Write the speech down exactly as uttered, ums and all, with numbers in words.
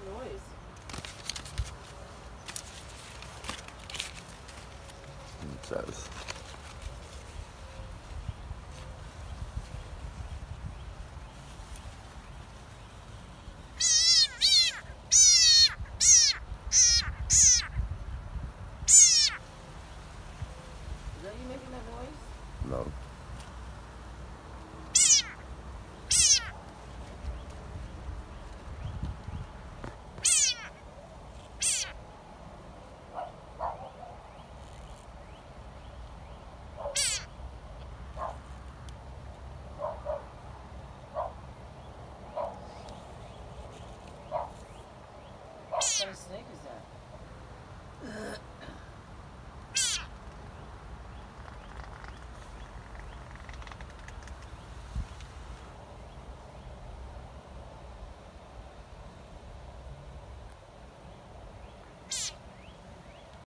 that noise? It says. Is that you making that noise? No. What kind of snake is that?